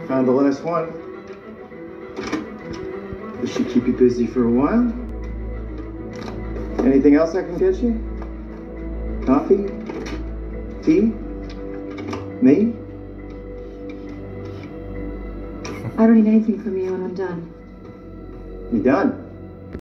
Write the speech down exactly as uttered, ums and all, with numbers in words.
Found the last one. This should keep you busy for a while. Anything else I can get you? Coffee? Tea? Me? I don't need anything from you when I'm done. You done?